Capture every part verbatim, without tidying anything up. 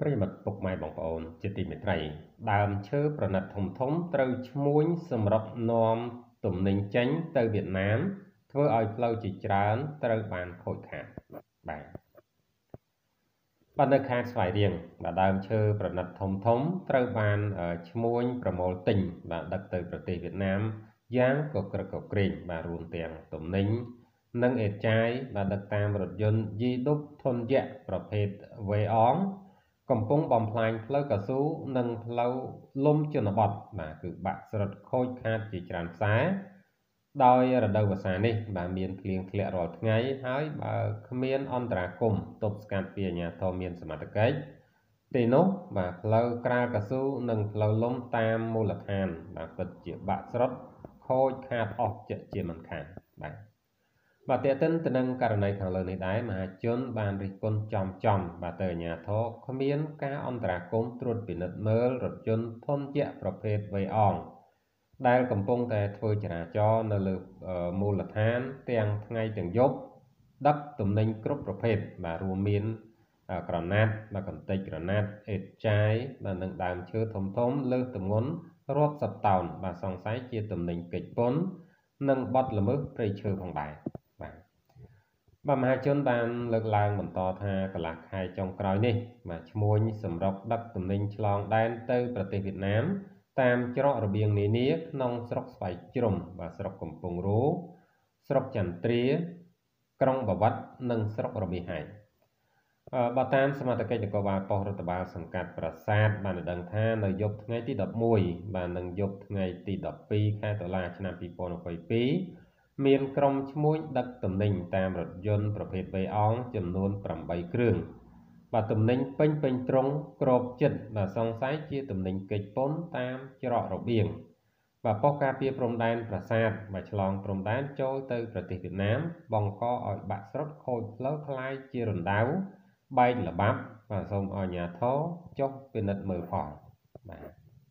ប្រិយមិត្តពុកម៉ែបងប្អូនជាទីមេត្រីដើមឈើប្រណិតធំធំត្រូវឈ្មួញសម្រាប់នាំទំនិញចេញទៅវៀតណាមធ្វើឲ្យផ្លូវជាច្រើនត្រូវបានខូចខាតបាទបាទនៅខេត្តស្វាយរៀងបាទដើមឈើប្រណិតធំធំត្រូវបានឈ្មួញប្រមូលទិញបាទដឹកទៅប្រទេសវៀតណាមយ៉ាងកក្រឹកកក្រែងបាទរួមទាំងទំនិញនិងអេតចាយបាទដឹកតាមរថយន្តយីឌុបធុនយៈប្រភេទវេអងកំពុងបំផ្លាញផ្លូវកស៊ូនិងផ្លូវលំជនបទបាទគឺបាក់ស្រុតខូចខាតជាច្រើនខ្សែដោយរដូវវស្សានេះបាទមានភ្លៀងធ្លាក់រាល់ថ្ងៃហើយបើគ្មានអន្តរាគមន៍ទប់ស្កាត់ពីអាជ្ញាធរមានសមត្ថកិច្ចទេនោះបាទផ្លូវក្រាលកស៊ូនិងផ្លូវលំតាមមូលដ្ឋានបាទពិតជាបាក់ស្រុតខូចខាតអស់ជាជាមិនខានបាទបាទតេតិនទៅនឹងករណីខាងលើនេះដែរមហាជនបានរិះគន់ចំចំបាទទៅអាជ្ញាធរគ្មានការអន្តរាគមន៍ត្រួតពិនិត្យមើលរថយន្តធុនយៈប្រភេទវេអងដែលកំពុងតែធ្វើចរាចរណ៍នៅលើមូលដ្ឋានទាំងថ្ងៃទាំងយប់ដឹកទំនិញគ្រប់ប្រភេទបាទរួមមានក្រណាត់បាទកន្តិចក្រណាត់អេតចាយបាទនិងដើមឈើធំធំលើសទម្ងន់រាប់សិបតោនបាទសង្ស័យជាទំនិញកិច្ចពន្ធនិងបទល្មើសព្រៃឈើផងដែរបាទបាទមហាជនបានលើកឡើងបន្តថាកន្លះខែចុងក្រោយនេះបាទឈ្មួញសម្រុកដឹកទំនិញឆ្លងដែនទៅប្រទេសវៀតណាមតាមច្រករបៀងនានាក្នុងស្រុកស្វាយជ្រុំបាទស្រុកកំពង់រោស្រុកចន្ទ្រាក្រុងបាវិតនិងស្រុករមាសហែកបាទតាមសមាជិកនគរបាលប៉ុស្តិ៍រដ្ឋបាលសង្កាត់ប្រាសាទបានដឹងថានៅយប់ថ្ងៃទីដប់មួយបាទនិងយប់ថ្ងៃទីដប់ពីរខែតុលាឆ្នាំពីរពាន់ยี่สิบยี่មានក្រុមឈ្មួញដឹកទំនិញតាមរថយន្តប្រភេទវេអងចំនួនប្រាំបីគ្រឿងបាទទំនិញពេញពេញត្រង់ក្របចិត្តបាទសង្ស័យជាទំនិញកិច្ចពន្ធតាមច្រករបៀងបាទប៉ុស្តិ៍ការពារព្រំដែនប្រាសាទបាទឆ្លងព្រំដែនចូលទៅប្រទេសវៀតណាមបង្កឲ្យបាក់ស្រុតខូចផ្លូវคล้ายជារណ្ដៅបែកល្បាប់បាទសូមឲ្យអាជ្ញាធរចុះពិនិត្យមើលផងបាទ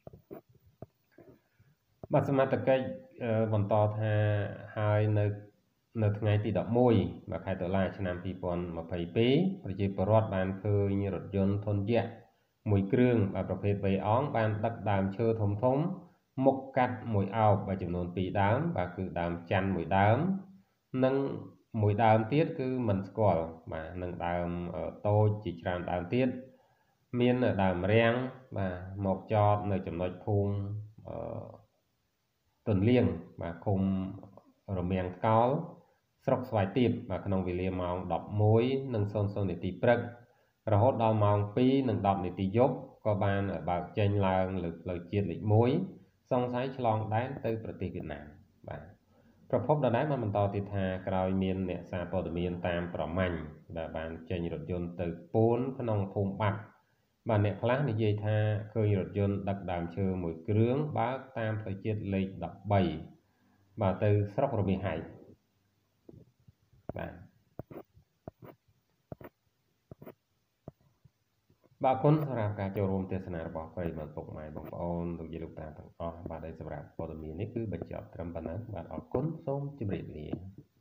បាទសមត្ថកិច្ចបន្តថាហើយនៅនៅថ្ងៃទីដប់មួយបាទខែតុលាឆ្នាំពីរពាន់ยี่สิบยี่ប្រជាពលរដ្ឋបានឃើញរថយន្តធុនយៈមួយគ្រឿងបាទប្រភេទវេអងបានដឹកដើមឈើធំធំមុខកាត់មួយអោបបាទចំនួនពីរដើមបាទគឺដើមច័ន្ទមួយដើមនិងមួយដើមទៀតគឺមិនស្គាល់បាទនឹងដើមតូចជាច្រើនដើមទៀតមានដើមរាំងបាទមកចតនៅចំណុចភូមិអឺទន្លៀងបាទឃុំរមៀងកោលស្រុកស្វាយទាបបាទក្នុងវេលាម៉ោងដប់មួយនិងศูนย์ នាទីព្រឹករហូតដល់ម៉ោងពីរនិងដប់នាទីយប់ក៏បានបើកចេញឡើងលើផ្លូវជាតិលេខមួយសង្ស័យឆ្លងដែនទៅប្រទេសវៀតណាមបាទប្រពន្ធដដែលបានបន្តទៀតថាក្រោយមានអ្នកសារព័ត៌មានតាមប្រមាញ់ដែលបានចេញរថយន្តទៅពួនក្នុងភូមិបាត់បាទអ្នកខ្លះនិយាយថាឃើញរថយន្តដឹកដើមឈើមួយគ្រឿងបើកតាមផ្លូវជាតិលេខដប់បីបាទទៅស្រុករមាសហែកបាទបាទគុណសម្រាប់ការចូលរួមទស្សនារបស់ប្រិយមិត្តពុកម៉ែបងប្អូនលោកយាយលោកតាទាំងអស់បាទដែលសម្រាប់ព័ត៌មាននេះគឺបញ្ចប់ត្រឹមប៉ុណ្ណឹងបាទអរគុណសូមជម្រាបលា